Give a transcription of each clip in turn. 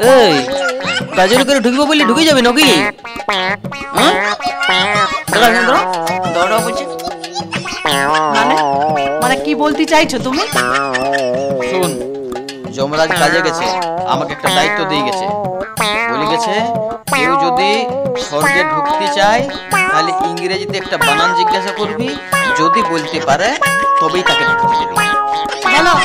এই কাজের করে ঢুকবো বলে ঢুকে যাবে নাকি? দৌড়াও বলছি। মানে মানে কি বলতে চাইছো তুমি? শুন, যমরাজ কাজে গেছে, আমাকে একটা দায়িত্ব দিয়ে গেছে। বলে গেছে কেউ যদি স্বর্গে ঢুকতে চায় তাহলে ইংরেজিতে একটা বানান জিজ্ঞাসা করবি, যদি বলতে পারে তবেই তাকে ঢুকতে দেবে। বলো।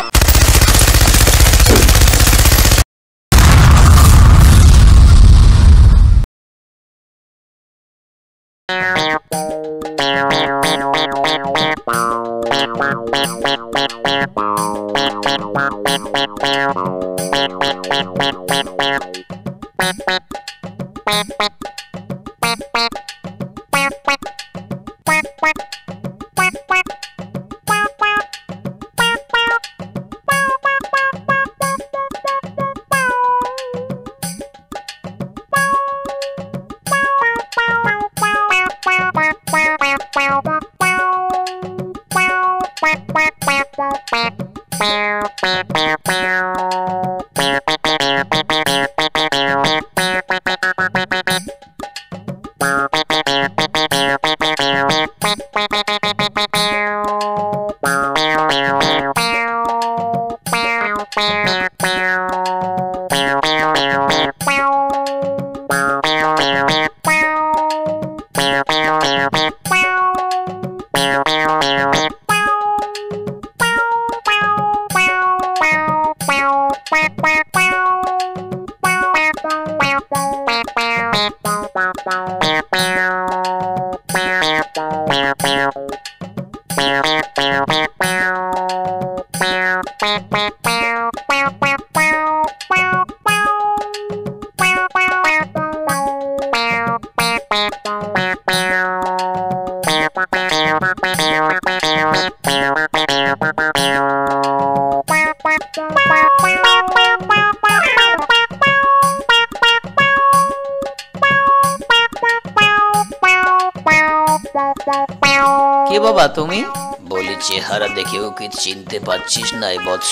কে বাবা তুমি? বলি চেহারা দেখেও কি চিনতে পারছিস না বৎস?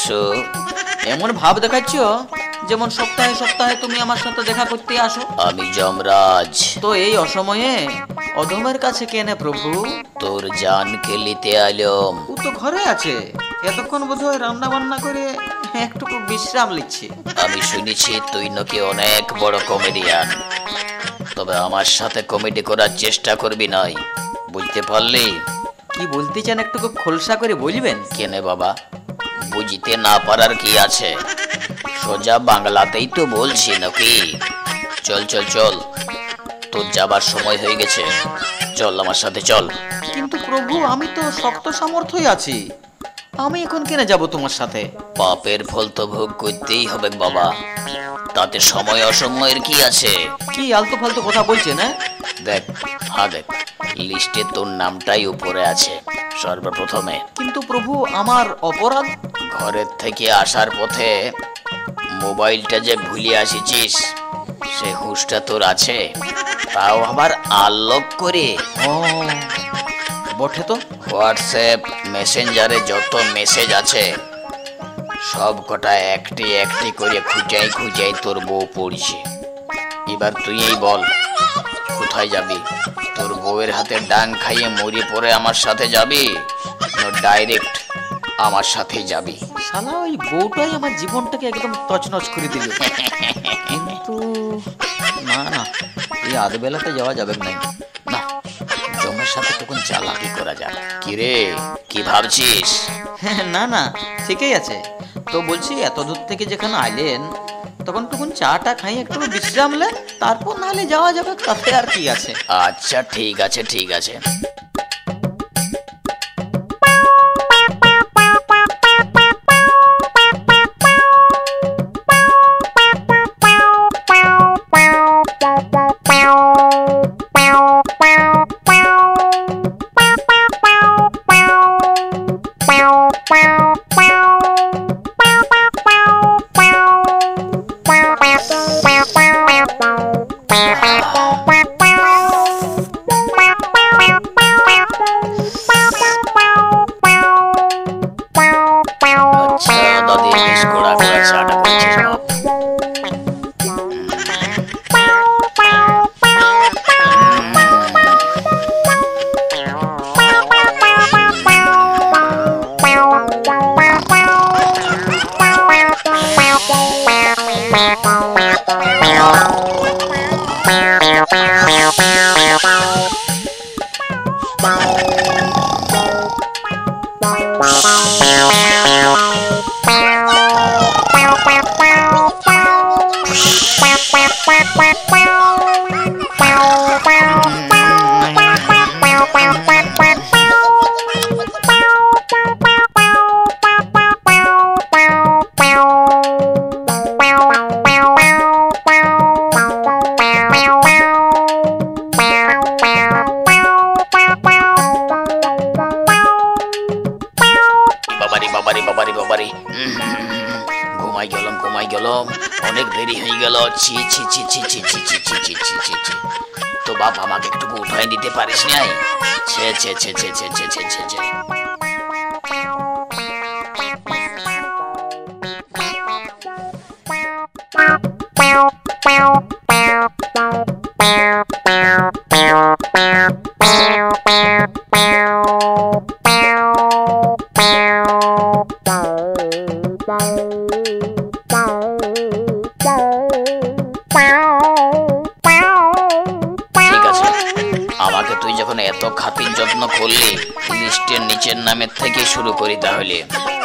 এমন ভাব দেখাচ্ছ যেমন সপ্তাহে সপ্তাহে তুমি আমার সাথে দেখা করতে আসো। আমি যমরাজ। তো এই অসময়ে অধমের কাছে কেনে প্রভু? তোর জানকে নিতে আলম। ও তো ঘরে আছে, এতক্ষণ বোধহয় রান্না বান্না করে একটু বিশ্রাম নিচ্ছে। আমি শুনেছি তুই নাকি অনেক বড় কমেডিয়ান, তবে আমার সাথে কমেডি করার চেষ্টা করবি নাই, বুঝতে পারলি? কি বলতে চান একটু খোলসা করে বলবেন? কেনে বাবা, বুঝতে না পারার কি আছে, সোজা বাংলাতেই তো বলছি নাকি। চল চল চল, তোর যাবার সময় হয়ে গেছে, চল আমার সাথে চল। কিন্তু প্রভু আমি তো শক্ত সামর্থ্যই আছি, আমি এখন কেন যাব তোমার সাথে? পাপের ফল তো ভোগ করতেই হবে বাবা, তাতে সময় অসময়ের কি আছে? কি আলতু ফালতু কথা বলছে না? দেখ, হ্যাঁ দেখ, লিস্টে তোর নামটাই উপরে আছে সর্বপ্রথমে। কিন্তু প্রভু আমার অপরাধ? ঘরের থেকে আসার পথে মোবাইলটা যে ভুলে আসিছিস, সে হুঁশটা তোর আছে? তাও আবার আনলক করে। ও বটে তো। হোয়াটসঅ্যাপ মেসেঞ্জারে যত মেসেজ আছে সব কটা একটি একটি করে খুঁজাই খুঁজাই তোর বউ পড়ছে। এবার তুই এই বল, কোথায় যাবি? তোর বউয়ের হাতে ডাং খাইয়ে মরে পড়ে আমার সাথে যাবি, না ডাইরেক্ট আমার সাথেই যাবি? শালা ওই বউটাই আমার জীবনটাকে একদম তছনছ করে দিল। কিন্তু না না, এই আধবেলাতে যাওয়া যাবে না। না, জমের সাথে তখন চালাকি করা যাবে। কিরে, কি ভাবছিস? না না, ঠিকই আছে। তো বলছি এত দূর থেকে যেখানে আইলেন তখন টুকুন চাটা খাই, একটু বিশ্রাম নেন, তারপর নাহলে যাওয়া যাবে, তাতে আর কি আছে। আচ্ছা ঠিক আছে ঠিক আছে। ঘুমাই গেলাম, অনেক দেরি হয়ে গেল। ছি ছি ছি ছি ছি ছি ছি ছি ছি ছি ছি ছি। তো বাপ আমাকে একটু উঠাই দিতে পারিস নাই? ছে ছে ছে ছে ছে ছে ছে ছে ছে। আমাকে তুই যখন এত খাতির যত্ন করলি, লিস্টের নিচের নামের থেকে শুরু করি তাহলে।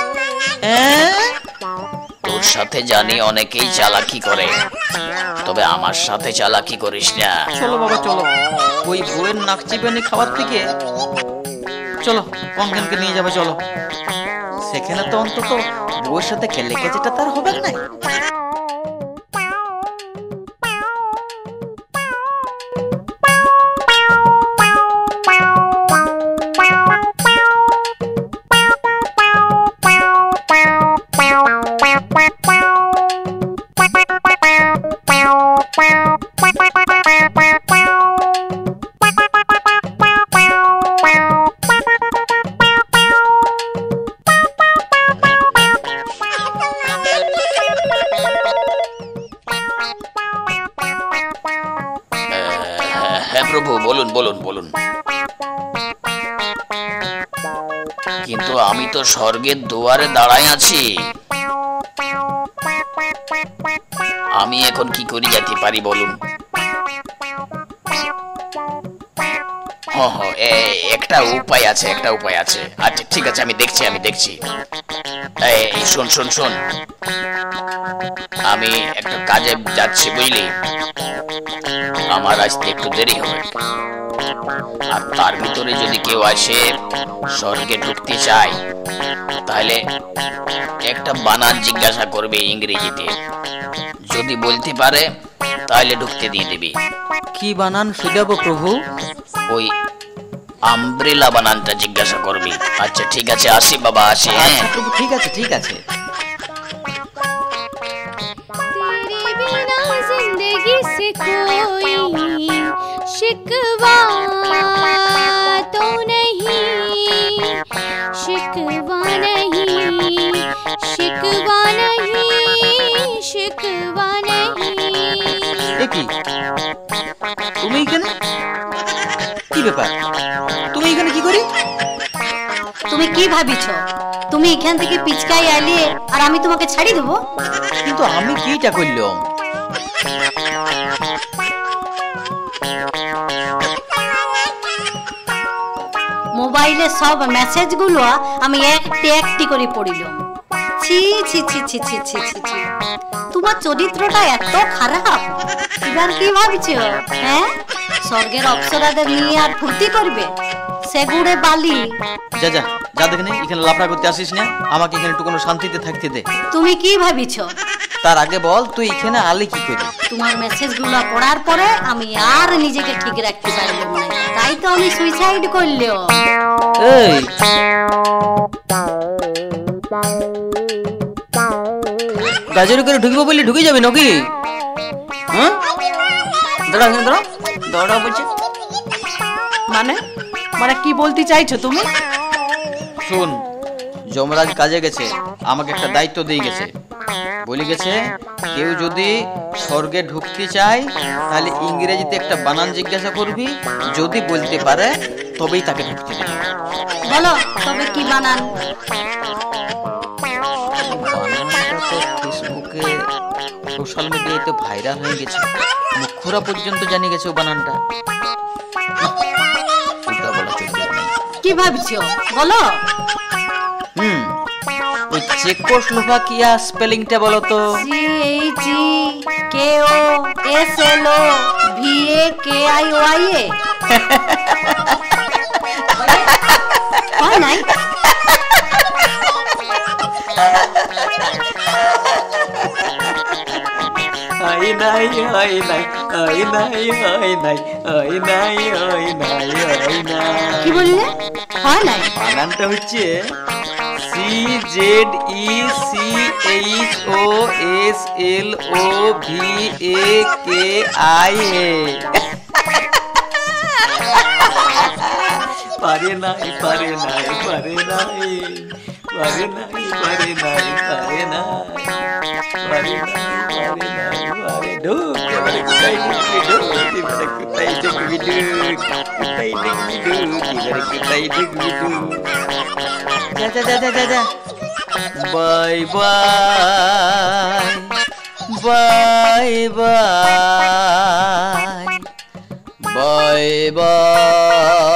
তোর সাথে জানি অনেকেই চালাকি করে, তবে আমার সাথে চালাকি করিস না। চলো বাবা চলো, ওই বউয়ের নাক চিপানি খাবার থেকে চলো কঙ্কনকে নিয়ে যাবে চলো। সেখানে তো অন্তত বউয়ের সাথে খেলে যেটা তার হবে না। হ্যাঁ প্রভু, বলুন বলুন বলুন। কিন্তু আমি তো স্বর্গের দুয়ারে দাঁড়াই আছি, আমি এখন কি করে যেতে পারি বলুন? একটা উপায় আছে, একটা উপায় আছে। আচ্ছা ঠিক আছে, আমি দেখছি। শোন শোন শোন, আমি একটা কাজে যাচ্ছি বুঝলি, আমার আসতে একটু দেরি হবে। আর তার ভিতরে যদি কেউ আসে স্বর্গে ঢুকতে চায়, তাহলে একটা বানান জিজ্ঞাসা করবে ইংরেজিতে, যদি বলতে পারে তাহলে ঢুকতে দিয়ে দিবি। কি বানান শুধাবো প্রভু? ওই আমব্রেলা বানানটা জিজ্ঞাসা করবি। আচ্ছা ঠিক আছে, আসি বাবা, আসি। আচ্ছা প্রভু, ঠিক আছে ঠিক আছে। जिंदगी से कोई शिकवा तो नहीं, शिकवा नहीं, शिकवा नहीं, शिकवा नहीं। কি তুমি এখানে? কি ব্যাপার, তুমি এখানে কি করি? তুমি কি ভাবিছো তুমি এখান থেকে পিচকাই আইলে আর আমি তোমাকে ছাড়ি দেবো? কিন্তু আমি কিটা করলাম? মোবাইলে সব মেসেজ গুলো আমি একটি একটি করে পড়িলাম। ছি ছি ছি ছি ছি ছি ছি ছি, তোমার চরিত্রটা এত খারাপ। এবার কি ভাবছো? হ্যাঁ, স্বর্গের অপ্সরাদের নিয়ে আর ফুর্তি করবে? সেগুড়ে বালি। যা যা যা, দেখে নেই এখানে লাফড়া করতে আসিস না, আমাকে এখানে একটু কোনো শান্তিতে থাকতে দে। তুমি কি ভাবিছো? তার আগে বল তুই এখানে আলি কি করি? তোমার মেসেজ গুলো পড়ার পরে আমি আর নিজেকে ঠিক রাখতে পারলাম না, তাই তো আমি সুইসাইড করলাম। এই গাজর করে ঢুকবো বলে ঢুকে যাবে নাকি? হ্যাঁ, দাঁড়া দাঁড়া দাঁড়া বলছে। মানে মানে কি বলতে চাইছো তুমি? শুন, যমরাজ কাজে গেছে, আমাকে একটা দায়িত্ব দিয়ে গেছে। বলে গেছে কেউ যদি স্বর্গে ঢুকতে চায় তাহলে ইংরেজিতে একটা বানান জিজ্ঞাসা করবি, যদি বলতে পারে তবেই তাকে ঢুকতে দিবি। বলো তবে কি বানান? বানানটা তো ফেসবুকে সোশ্যাল মিডিয়ায় তো ভাইরাল হয়ে গেছে, মুখরা পর্যন্ত জানি গেছে ও বানানটা। ওটা বলা চলবে না। কি ভাবছো বলো? ওই চেকোস্লোভাকিয়া স্পেলিংটা বলো তো। CHEKOSLOVAKIOIA। হয় নাই? হাই নাই হাই নাই হাই নাই হাই নাই হাই নাই হাই নাই হাই নাই। কি বললে? হয় নাই? বানানটা হচ্ছে CZECHOSLOVAKIA। পারে নাই পারে নাই পারে নাই পারে নাই পারে নাই পারে নাই পারে নাই পারে নাই পারে ঢুক এবারে কোথায় ঢুকবি ঢুক এবারে কোথায় ঢুকবি ঢুক কোথায় ঢুকবি ঢুক এবারে কোথায় ঢুকবি ঢুক। যা যা যা যা যা bye bye bye bye bye by.